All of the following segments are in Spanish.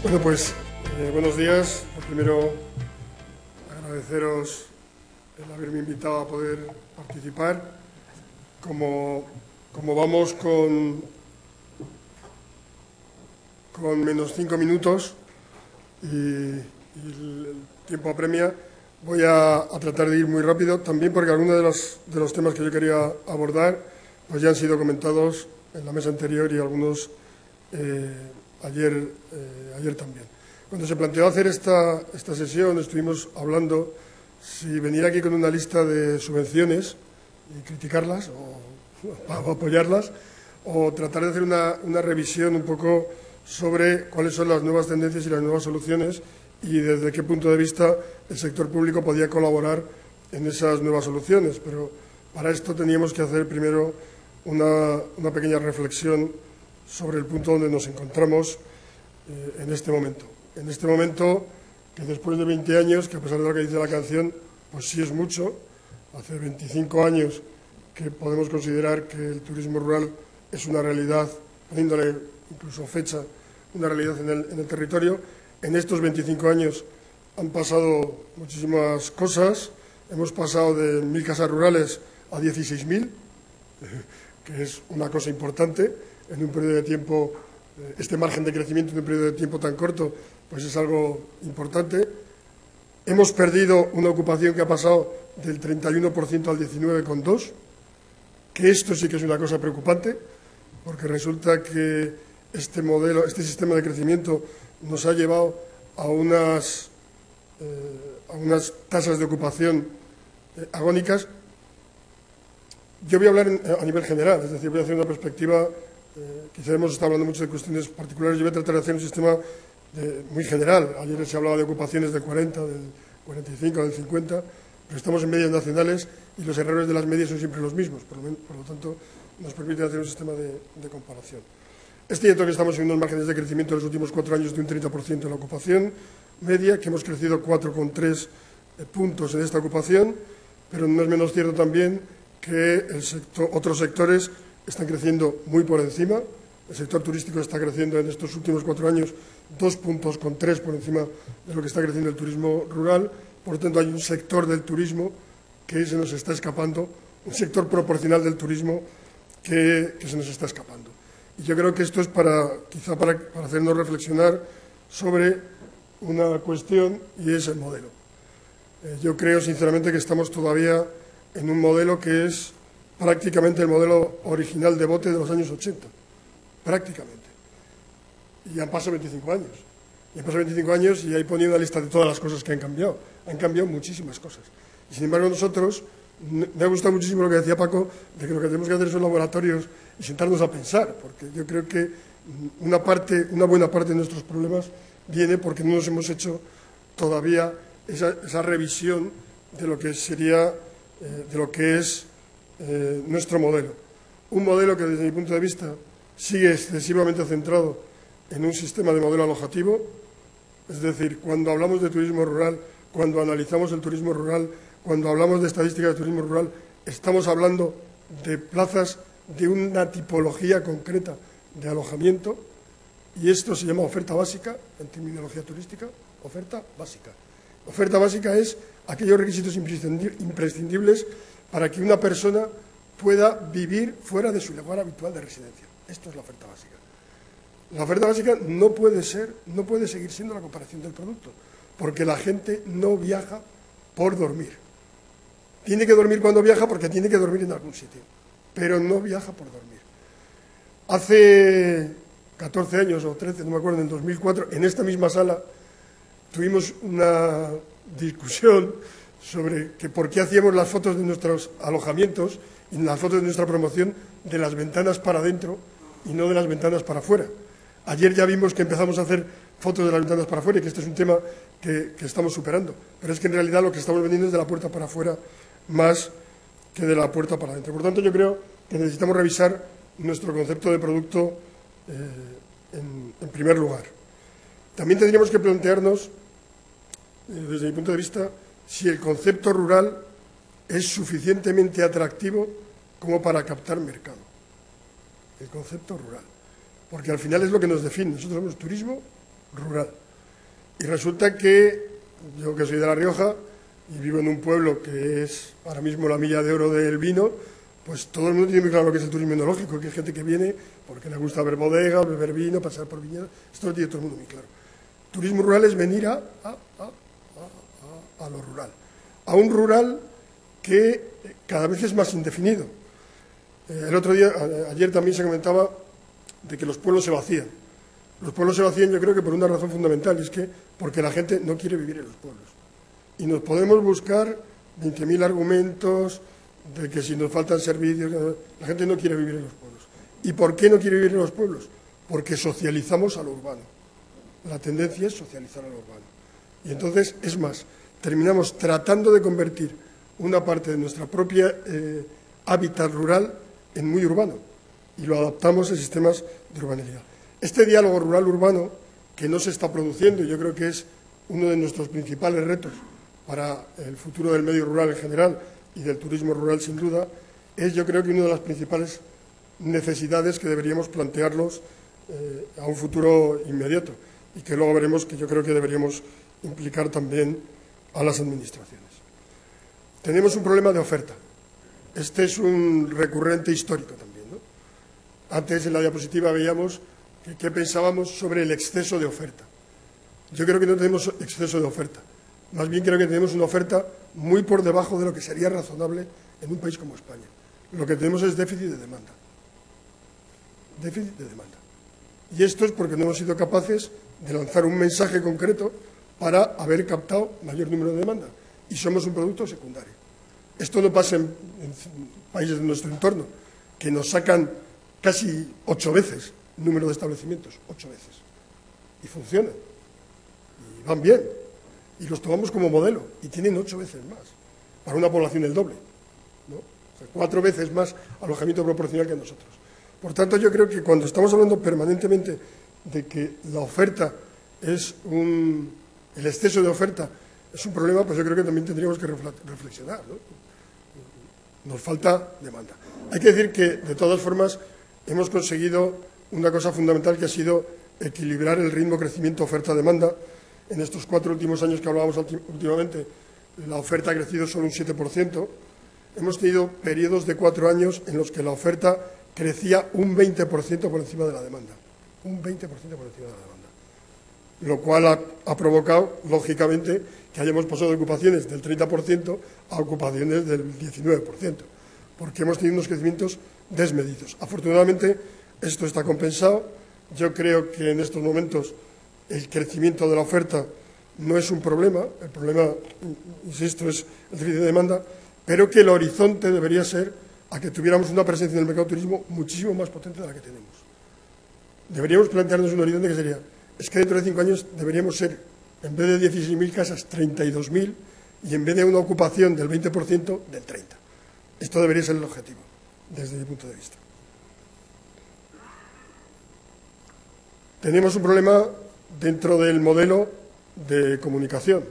Bueno, pues buenos días. Lo primero, agradeceros el haberme invitado a poder participar. Como vamos con menos 5 minutos y el tiempo apremia, voy a tratar de ir muy rápido, también porque algunos de los temas que yo quería abordar pues ya han sido comentados en la mesa anterior y algunos ayer también. Cuando se planteó hacer esta sesión, estuvimos hablando si venir aquí con una lista de subvenciones y criticarlas o apoyarlas, o tratar de hacer una revisión un poco sobre cuáles son las nuevas tendencias y las nuevas soluciones y desde qué punto de vista el sector público podía colaborar en esas nuevas soluciones. Pero para esto teníamos que hacer primero una pequeña reflexión sobre el punto donde nos encontramos en este momento. En este momento, que después de 20 años, que a pesar de lo que dice la canción, pues sí es mucho, hace 25 años que podemos considerar que el turismo rural es una realidad, poniéndole incluso fecha, una realidad en el territorio. En estos 25 años han pasado muchísimas cosas. Hemos pasado de 1.000 casas rurales a 16.000, que es una cosa importante en un periodo de tiempo. Este margen de crecimiento en un periodo de tiempo tan corto, pues es algo importante. Hemos perdido una ocupación que ha pasado del 31% al 19,2%, que esto sí que es una cosa preocupante, porque resulta que este sistema de crecimiento nos ha llevado a unas tasas de ocupación agónicas. Yo voy a hablar a nivel general, es decir, voy a hacer una perspectiva. Quizá hemos estado hablando mucho de cuestiones particulares. Yo voy a tratar de hacer un sistema muy general. Ayer se hablaba de ocupaciones del 40, del 45, del 50, pero estamos en medias nacionales y los errores de las medias son siempre los mismos. Por lo tanto, nos permite hacer un sistema de comparación. Es cierto que estamos en unos márgenes de crecimiento en los últimos 4 años de un 30% en la ocupación media, que hemos crecido 4,3 puntos en esta ocupación, pero no es menos cierto también que otros sectores están creciendo muy por encima. El sector turístico está creciendo en estos últimos 4 años 2,3 puntos por encima de lo que está creciendo el turismo rural. Por lo tanto, hay un sector del turismo que se nos está escapando, un sector proporcional del turismo que se nos está escapando. Y yo creo que esto es quizá para hacernos reflexionar sobre una cuestión, y es el modelo. Yo creo sinceramente que estamos todavía en un modelo que es prácticamente el modelo original de bote de los años 80, prácticamente. Y han pasado 25 años. Y ahí ponía una lista de todas las cosas que han cambiado. Han cambiado muchísimas cosas. Y sin embargo nosotros, me ha gustado muchísimo lo que decía Paco, de que lo que tenemos que hacer son laboratorios y sentarnos a pensar, porque yo creo que una buena parte de nuestros problemas viene porque no nos hemos hecho todavía esa revisión de lo que sería, de lo que es nuestro modelo. Un modelo que desde mi punto de vista sigue excesivamente centrado en un sistema de modelo alojativo. Es decir, cuando hablamos de turismo rural, cuando analizamos el turismo rural, cuando hablamos de estadísticas de turismo rural, estamos hablando de plazas de una tipología concreta de alojamiento, y esto se llama oferta básica en terminología turística. Oferta básica. Oferta básica es aquellos requisitos imprescindibles para que una persona pueda vivir fuera de su lugar habitual de residencia. Esto es la oferta básica. La oferta básica no puede seguir siendo la comparación del producto, porque la gente no viaja por dormir. Tiene que dormir cuando viaja porque tiene que dormir en algún sitio, pero no viaja por dormir. Hace 14 años o 13, no me acuerdo, en el 2004, en esta misma sala, tuvimos una discusión sobre que por qué hacíamos las fotos de nuestros alojamientos y las fotos de nuestra promoción de las ventanas para adentro y no de las ventanas para afuera. Ayer ya vimos que empezamos a hacer fotos de las ventanas para afuera y que este es un tema que estamos superando. Pero es que en realidad lo que estamos vendiendo es de la puerta para afuera más que de la puerta para adentro. Por tanto, yo creo que necesitamos revisar nuestro concepto de producto en primer lugar. También tendríamos que plantearnos, desde mi punto de vista, si el concepto rural es suficientemente atractivo como para captar mercado. El concepto rural. Porque al final es lo que nos define. Nosotros somos turismo rural. Y resulta que yo, que soy de La Rioja y vivo en un pueblo que es ahora mismo la milla de oro del vino, pues todo el mundo tiene muy claro lo que es el turismo enológico, que hay gente que viene porque le gusta ver bodegas, beber vino, pasar por viñedos. Esto lo tiene todo el mundo muy claro. Turismo rural es venir a lo rural, a un rural que cada vez es más indefinido. El otro día, ayer también se comentaba de que los pueblos se vacían. Los pueblos se vacían, yo creo que por una razón fundamental, y es que porque la gente no quiere vivir en los pueblos. Y nos podemos buscar 20.000 argumentos de que si nos faltan servicios, la gente no quiere vivir en los pueblos. ¿Y por qué no quiere vivir en los pueblos? Porque socializamos a lo urbano. La tendencia es socializar a lo urbano. Y entonces, es más, terminamos tratando de convertir una parte de nuestra propia hábitat rural en muy urbano. Y lo adaptamos a sistemas de urbanidad. Este diálogo rural-urbano, que no se está produciendo, y yo creo que es uno de nuestros principales retos para el futuro del medio rural en general y del turismo rural sin duda, es yo creo que una de las principales necesidades que deberíamos plantearnos a un futuro inmediato y que luego veremos que yo creo que deberíamos implicar también a las administraciones. Tenemos un problema de oferta. Este es un recurrente histórico también, ¿no? Antes en la diapositiva veíamos qué pensábamos sobre el exceso de oferta. Yo creo que no tenemos exceso de oferta. Más bien creo que tenemos una oferta muy por debajo de lo que sería razonable en un país como España. Lo que tenemos es déficit de demanda. Déficit de demanda. Y esto es porque no hemos sido capaces de lanzar un mensaje concreto para haber captado mayor número de demanda. Y somos un producto secundario. Esto no pasa en países de nuestro entorno, que nos sacan casi 8 veces el número de establecimientos, 8 veces. Y funcionan. Y van bien. Y los tomamos como modelo. Y tienen 8 veces más. Para una población el doble, ¿no? O sea, 4 veces más alojamiento proporcional que nosotros. Por tanto, yo creo que cuando estamos hablando permanentemente de que la oferta es el exceso de oferta es un problema, pues yo creo que también tendríamos que reflexionar, ¿no? Nos falta demanda. Hay que decir que, de todas formas, hemos conseguido una cosa fundamental que ha sido equilibrar el ritmo crecimiento-oferta-demanda. En estos 4 últimos años que hablábamos últimamente, la oferta ha crecido solo un 7%. Hemos tenido periodos de 4 años en los que la oferta crecía un 20% por encima de la demanda. Un 20% por encima de la demanda. Lo cual ha provocado, lógicamente, que hayamos pasado de ocupaciones del 30% a ocupaciones del 19%, porque hemos tenido unos crecimientos desmedidos. Afortunadamente, esto está compensado. Yo creo que en estos momentos el crecimiento de la oferta no es un problema, el problema, insisto, es el déficit de demanda, pero que el horizonte debería ser a que tuviéramos una presencia en el mercado de turismo muchísimo más potente de la que tenemos. Deberíamos plantearnos un horizonte que sería, es que dentro de 5 años deberíamos ser, en vez de 16.000 casas, 32.000, y en vez de una ocupación del 20%, del 30%. Esto debería ser el objetivo, desde mi punto de vista. Tenemos un problema dentro del modelo de comunicación,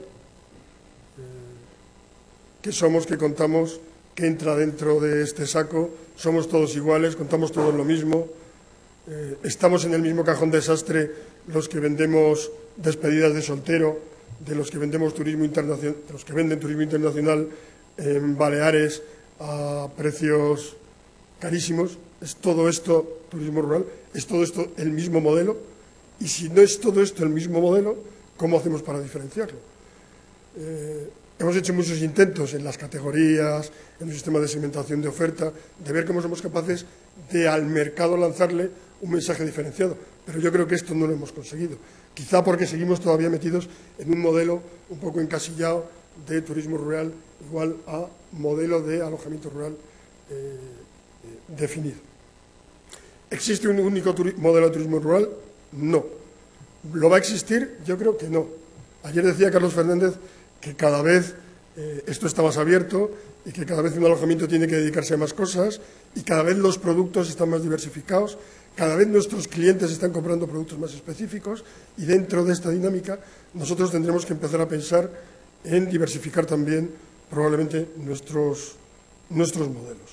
que somos, que contamos, que entra dentro de este saco, somos todos iguales, contamos todos lo mismo, estamos en el mismo cajón desastre los que vendemos despedidas de soltero, de los que vendemos turismo internacional, de los que venden turismo internacional en Baleares a precios carísimos. Es todo esto turismo rural, es todo esto el mismo modelo. Y si no es todo esto el mismo modelo, ¿cómo hacemos para diferenciarlo? Hemos hecho muchos intentos en las categorías, en un sistema de segmentación de oferta, de ver cómo somos capaces de al mercado lanzarle un mensaje diferenciado. Pero yo creo que esto no lo hemos conseguido. Quizá porque seguimos todavía metidos en un modelo un poco encasillado de turismo rural igual a modelo de alojamiento rural definido. ¿Existe un único modelo de turismo rural? No. ¿Lo va a existir? Yo creo que no. Ayer decía Carlos Fernández que cada vez esto está más abierto y que cada vez un alojamiento tiene que dedicarse a más cosas y cada vez los productos están más diversificados, cada vez nuestros clientes están comprando productos más específicos y dentro de esta dinámica nosotros tendremos que empezar a pensar en diversificar también probablemente nuestros modelos.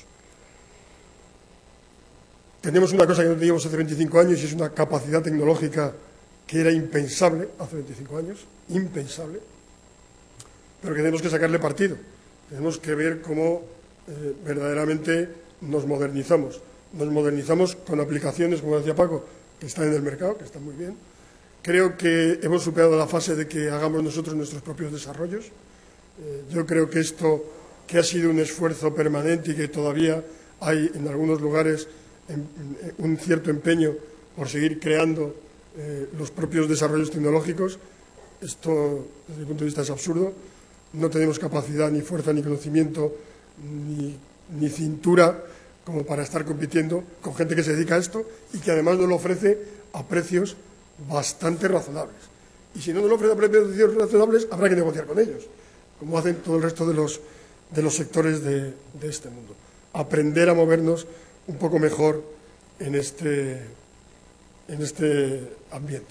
Tenemos una cosa que no teníamos hace 25 años y es una capacidad tecnológica que era impensable hace 25 años, impensable, pero que tenemos que sacarle partido. Tenemos que ver cómo verdaderamente nos modernizamos. Nos modernizamos con aplicaciones, como decía Paco, que están en el mercado, que están muy bien. Creo que hemos superado la fase de que hagamos nosotros nuestros propios desarrollos. Yo creo que esto, que ha sido un esfuerzo permanente y que todavía hay en algunos lugares un cierto empeño por seguir creando los propios desarrollos tecnológicos, esto desde mi punto de vista es absurdo. No tenemos capacidad, ni fuerza, ni conocimiento, ni cintura como para estar compitiendo con gente que se dedica a esto y que además nos lo ofrece a precios bastante razonables. Y si no nos lo ofrece a precios razonables, habrá que negociar con ellos, como hacen todo el resto de los sectores de este mundo. Aprender a movernos un poco mejor en este ambiente.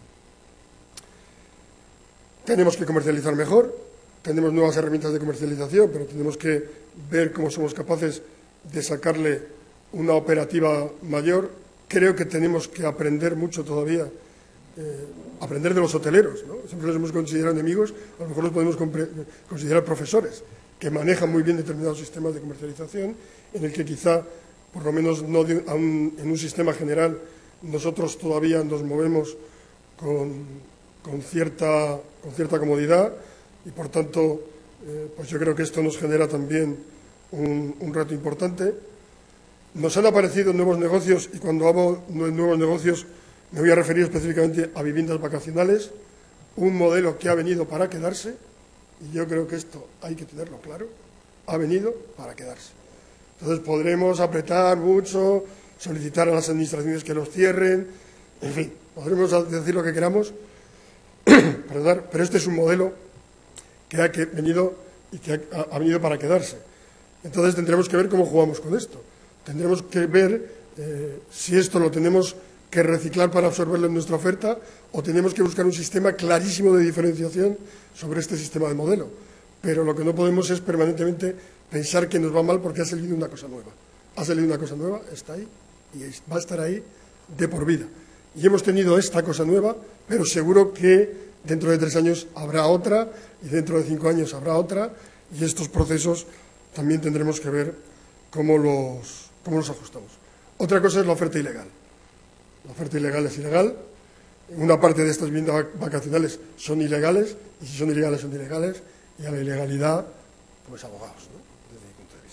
Tenemos que comercializar mejor, tenemos nuevas herramientas de comercialización, pero tenemos que ver cómo somos capaces de sacarle una operativa mayor. Creo que tenemos que aprender mucho todavía, aprender de los hoteleros, ¿no? Siempre los hemos considerado enemigos, a lo mejor los podemos considerar profesores, que manejan muy bien determinados sistemas de comercialización, en el que quizá, por lo menos no en un sistema general, nosotros todavía nos movemos con cierta comodidad y, por tanto, pues yo creo que esto nos genera también un reto importante. Nos han aparecido nuevos negocios y cuando hablo de nuevos negocios me voy a referir específicamente a viviendas vacacionales, un modelo que ha venido para quedarse y yo creo que esto hay que tenerlo claro, ha venido para quedarse. Entonces podremos apretar mucho, solicitar a las administraciones que los cierren, en fin, podremos decir lo que queramos, pero este es un modelo que ha venido y que ha venido para quedarse. Entonces tendremos que ver cómo jugamos con esto. Tendremos que ver si esto lo tenemos que reciclar para absorberlo en nuestra oferta o tenemos que buscar un sistema clarísimo de diferenciación sobre este sistema de modelo. Pero lo que no podemos es permanentemente pensar que nos va mal porque ha salido una cosa nueva. Ha salido una cosa nueva, está ahí y va a estar ahí de por vida. Y hemos tenido esta cosa nueva, pero seguro que dentro de 3 años habrá otra y dentro de 5 años habrá otra y estos procesos también tendremos que ver cómo los ajustamos. Otra cosa es la oferta ilegal. La oferta ilegal es ilegal. Una parte de estas viviendas vacacionales son ilegales y si son ilegales, son ilegales. Y a la ilegalidad, pues abogados, ¿no? Desde mi punto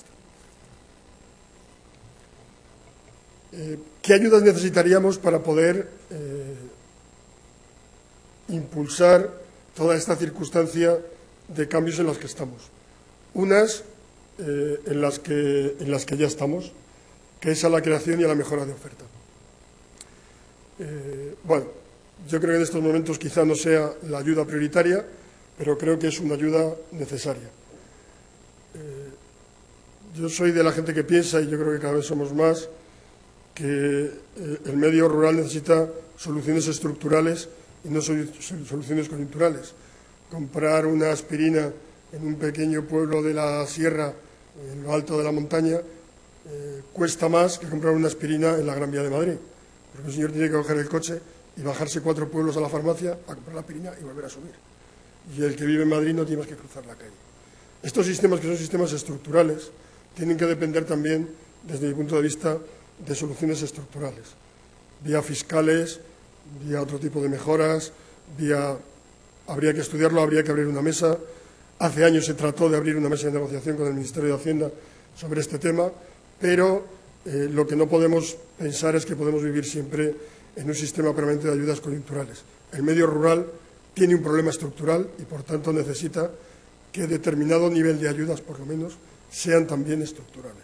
de vista. ¿Qué ayudas necesitaríamos para poder impulsar toda esta circunstancia de cambios en las que estamos? Unas en las que ya estamos, que es a la creación y a la mejora de oferta. Bueno, yo creo que en estos momentos quizá no sea la ayuda prioritaria, pero creo que es una ayuda necesaria. Yo soy de la gente que piensa, y yo creo que cada vez somos más, que el medio rural necesita soluciones estructurales y no soluciones coyunturales. Comprar una aspirina en un pequeño pueblo de la sierra, en lo alto de la montaña, cuesta más que comprar una aspirina en la Gran Vía de Madrid. Porque el señor tiene que coger el coche y bajarse 4 pueblos a la farmacia a comprar la aspirina y volver a subir. Y el que vive en Madrid no tiene más que cruzar la calle. Estos sistemas, que son sistemas estructurales, tienen que depender también, desde mi punto de vista, de soluciones estructurales. Vía fiscales, vía otro tipo de mejoras, habría que estudiarlo, habría que abrir una mesa. Hace años se trató de abrir una mesa de negociación con el Ministerio de Hacienda sobre este tema, pero lo que no podemos pensar es que podemos vivir siempre en un sistema permanente de ayudas coyunturales. El medio rural tiene un problema estructural y, por tanto, necesita que determinado nivel de ayudas, por lo menos, sean también estructurales.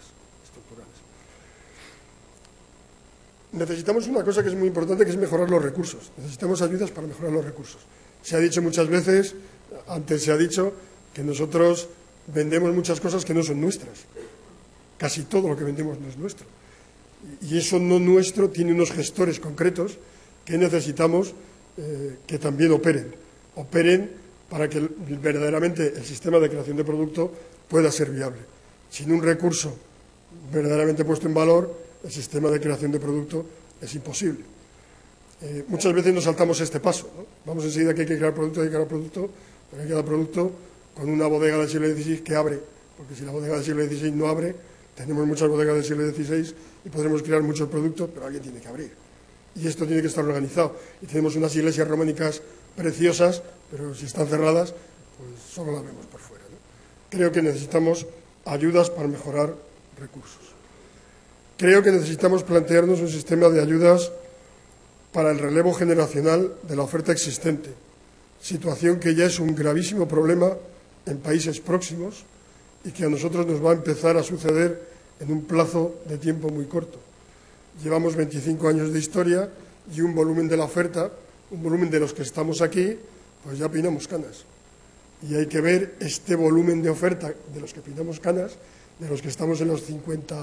Necesitamos una cosa que es muy importante, que es mejorar los recursos. Necesitamos ayudas para mejorar los recursos. Se ha dicho muchas veces, antes se ha dicho, que nosotros vendemos muchas cosas que no son nuestras. Casi todo lo que vendemos no es nuestro. Y eso no nuestro tiene unos gestores concretos que necesitamos que también operen para que verdaderamente el sistema de creación de producto pueda ser viable. Sin un recurso verdaderamente puesto en valor, el sistema de creación de producto es imposible. Muchas veces nos saltamos este paso, ¿no? Vamos enseguida que hay que crear producto, pero hay que dar producto con una bodega del siglo XVI que abre, porque si la bodega del siglo XVI no abre, tenemos muchas bodegas del siglo XVI y podremos crear muchos productos, pero alguien tiene que abrir. Y esto tiene que estar organizado. Y tenemos unas iglesias románicas preciosas, pero si están cerradas, pues solo las vemos por fuera, ¿no? Creo que necesitamos ayudas para mejorar recursos. Creo que necesitamos plantearnos un sistema de ayudas para el relevo generacional de la oferta existente, situación que ya es un gravísimo problema en países próximos y que a nosotros nos va a empezar a suceder en un plazo de tiempo muy corto. Llevamos 25 años de historia y un volumen de la oferta, un volumen de los que estamos aquí, pues ya peinamos canas. Y hay que ver este volumen de oferta de los que peinamos canas, de los que estamos en los 50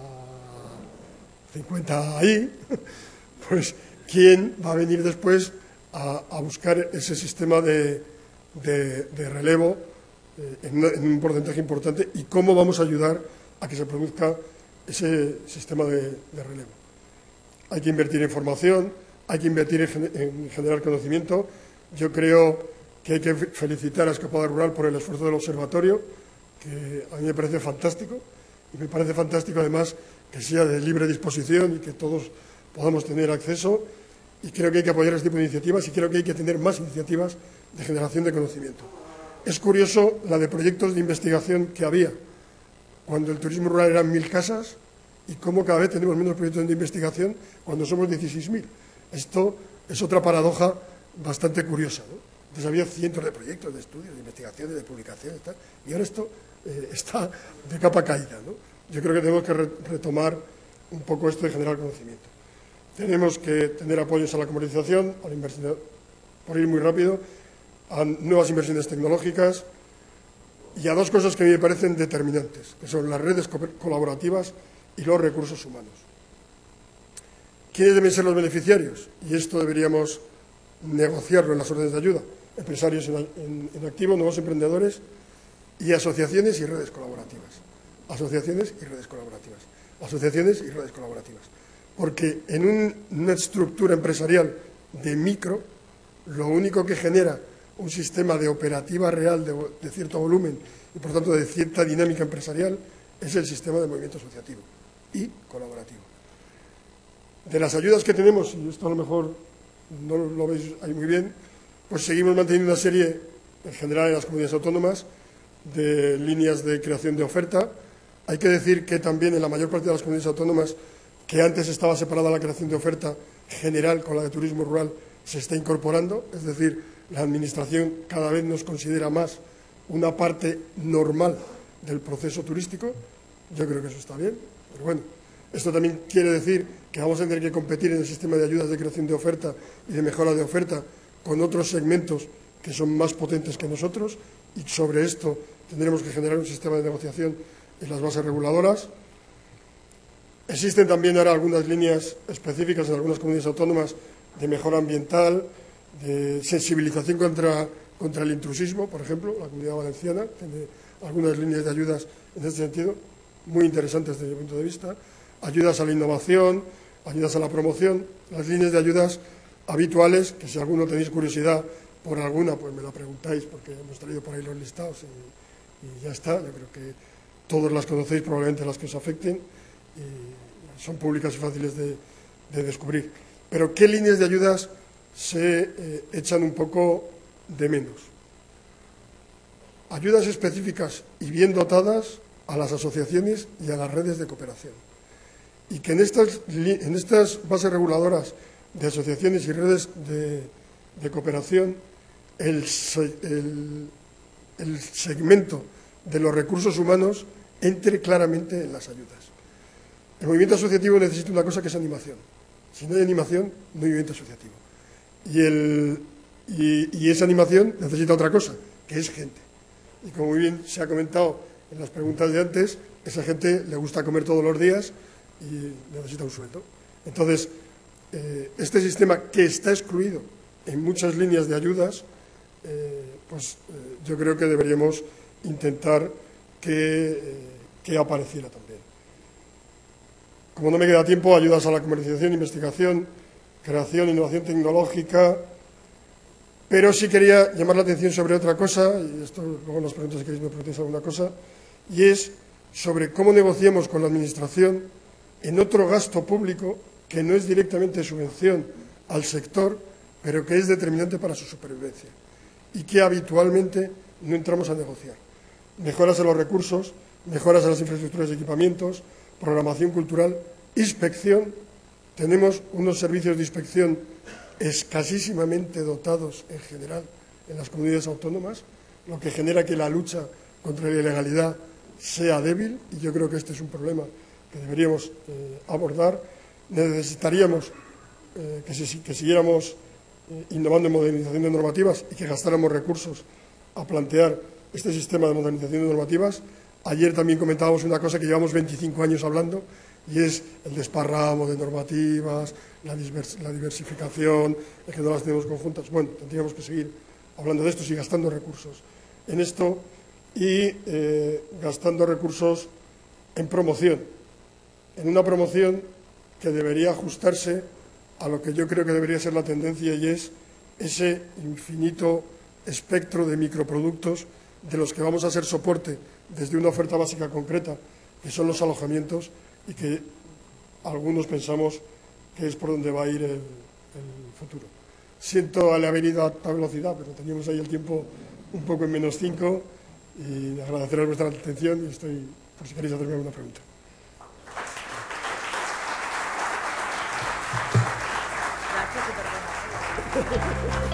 ahí, pues quién va a venir después a buscar ese sistema de relevo en un porcentaje importante y cómo vamos a ayudar a que se produzca ese sistema de relevo. Hay que invertir en formación, hay que invertir en generar conocimiento. Yo creo que hay que felicitar a Escapada Rural por el esfuerzo del observatorio, que a mí me parece fantástico, y me parece fantástico además que sea de libre disposición y que todos podamos tener acceso, y creo que hay que apoyar este tipo de iniciativas y creo que hay que tener más iniciativas de generación de conocimiento. Es curioso la de proyectos de investigación que había cuando el turismo rural eran 1000 casas y cómo cada vez tenemos menos proyectos de investigación cuando somos 16.000. Esto es otra paradoja bastante curiosa, ¿no? Entonces había cientos de proyectos, de estudios, de investigaciones, de publicaciones, tal, y ahora esto está de capa caída, ¿no? Yo creo que tenemos que retomar un poco esto de generar conocimiento. Tenemos que tener apoyos a la comercialización, a la inversión, por ir muy rápido, a nuevas inversiones tecnológicas y a dos cosas que a mí me parecen determinantes, que son las redes colaborativas y los recursos humanos. ¿Quiénes deben ser los beneficiarios? Y esto deberíamos negociarlo en las órdenes de ayuda. Empresarios en activo, nuevos emprendedores y asociaciones y redes colaborativas. Asociaciones y redes colaborativas. Asociaciones y redes colaborativas. Porque en una estructura empresarial de micro, lo único que genera un sistema de operativa real de cierto volumen y, por tanto, de cierta dinámica empresarial es el sistema de movimiento asociativo y colaborativo. De las ayudas que tenemos, y esto a lo mejor no lo veis ahí muy bien, pues seguimos manteniendo una serie, en general en las comunidades autónomas, de líneas de creación de oferta. Hay que decir que también en la mayor parte de las comunidades autónomas, que antes estaba separada la creación de oferta general con la de turismo rural, se está incorporando, es decir, la Administración cada vez nos considera más una parte normal del proceso turístico. Yo creo que eso está bien, pero bueno, esto también quiere decir que vamos a tener que competir en el sistema de ayudas de creación de oferta y de mejora de oferta con otros segmentos que son más potentes que nosotros, y sobre esto tendremos que generar un sistema de negociación en las bases reguladoras. Existen también ahora algunas líneas específicas en algunas comunidades autónomas de mejora ambiental, de sensibilización contra el intrusismo, por ejemplo. La Comunidad Valenciana tiene algunas líneas de ayudas en este sentido, muy interesantes desde mi punto de vista. Ayudas a la innovación, ayudas a la promoción, las líneas de ayudas habituales, que si alguno tenéis curiosidad por alguna, pues me la preguntáis, porque hemos traído por ahí los listados y ya está. Yo creo que todos las conocéis, probablemente las que os afecten, y son públicas y fáciles de descubrir. Pero ¿qué líneas de ayudas se echan un poco de menos? Ayudas específicas y bien dotadas a las asociaciones y a las redes de cooperación. Y que en estas bases reguladoras de asociaciones y redes de cooperación, el segmento de los recursos humanos entre claramente en las ayudas. El movimiento asociativo necesita una cosa que es animación. Si no hay animación, no hay movimiento asociativo. Y esa animación necesita otra cosa, que es gente. Y como muy bien se ha comentado en las preguntas de antes, esa gente le gusta comer todos los días y necesita un sueldo. Entonces, este sistema que está excluido en muchas líneas de ayudas, yo creo que deberíamos intentar que apareciera también. Como no me queda tiempo, ayudas a la comercialización, investigación, creación e innovación tecnológica, pero sí quería llamar la atención sobre otra cosa, y esto luego nos pregunto si queréis me preguntéis alguna cosa, y es sobre cómo negociamos con la Administración en otro gasto público que no es directamente subvención al sector, pero que es determinante para su supervivencia y que habitualmente no entramos a negociar. Mejoras en los recursos, mejoras en las infraestructuras y equipamientos, programación cultural, inspección. Tenemos unos servicios de inspección escasísimamente dotados en general en las comunidades autónomas, lo que genera que la lucha contra la ilegalidad sea débil, y yo creo que este es un problema que deberíamos abordar. Necesitaríamos que siguiéramos innovando en modernización de normativas y que gastáramos recursos a plantear este sistema de modernización de normativas. Ayer también comentábamos una cosa que llevamos 25 años hablando, y es el desparramo de normativas, la diversificación, el que no las tenemos conjuntas. Bueno, tendríamos que seguir hablando de esto y gastando recursos en esto, y gastando recursos en promoción, en una promoción que debería ajustarse a lo que yo creo que debería ser la tendencia, y es ese infinito espectro de microproductos de los que vamos a ser soporte desde una oferta básica concreta, que son los alojamientos, y que algunos pensamos que es por donde va a ir el futuro. Siento haber ido a esta velocidad, pero teníamos ahí el tiempo un poco en -5, y agradeceros vuestra atención, y estoy por si queréis hacerme alguna pregunta. Gracias,